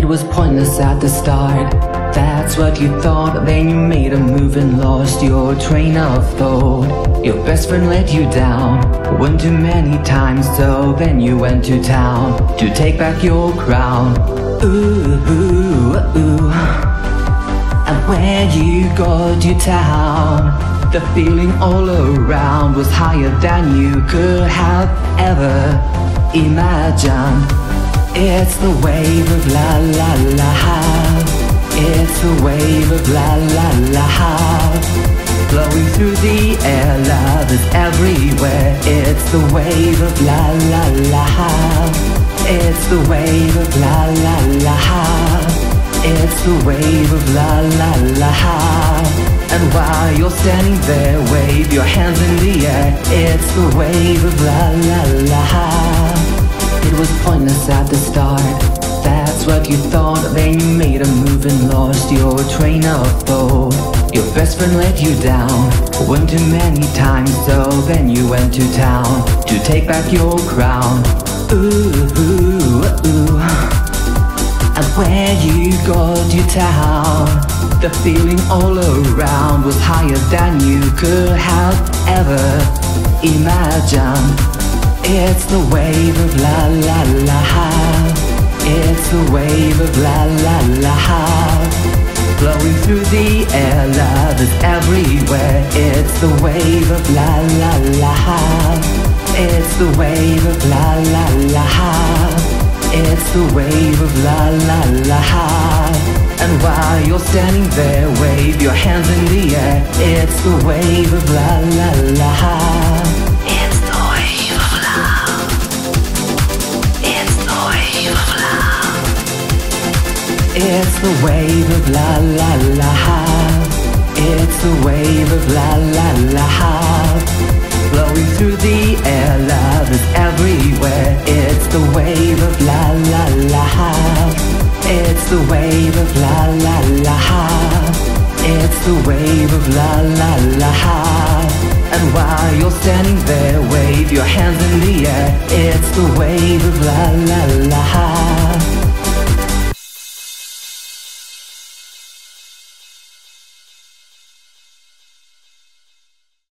It was pointless at the start, that's what you thought. Then you made a move and lost your train of thought. Your best friend let you down one too many times, so then you went to town to take back your crown. Ooh, ooh, ooh. And when you got to town, the feeling all around was higher than you could have ever imagined. It's the wave of la la la. It's the wave of la la la. Flowing through the air, love is everywhere. It's the wave of la la la. It's the wave of la la la. It's the wave of la la la. And while you're standing there, wave your hands in the air. It's the wave of la la la. It was pointless at the start, that's what you thought. Then you made a move and lost your train of thought. Your best friend let you down one too many times, so then you went to town to take back your crown. Ooh, ooh, ooh. And when you got to town, the feeling all around was higher than you could have ever imagined. It's the wave of la la la. It's the wave of la la la. Flowing through the air, love is everywhere. It's the wave of la la la. It's the wave of la la la. It's the wave of la la la. And while you're standing there, wave your hands in the air. It's the wave of la la la. It's the wave of love. It's the wave of love. It's the wave of la la la. It's the wave of la la la. Flowing through the air, love is everywhere. It's the wave of la la la. It's the wave of la la la. It's the wave of la la la. And while you're standing there, wave your hands in the air. It's the wave of la la la.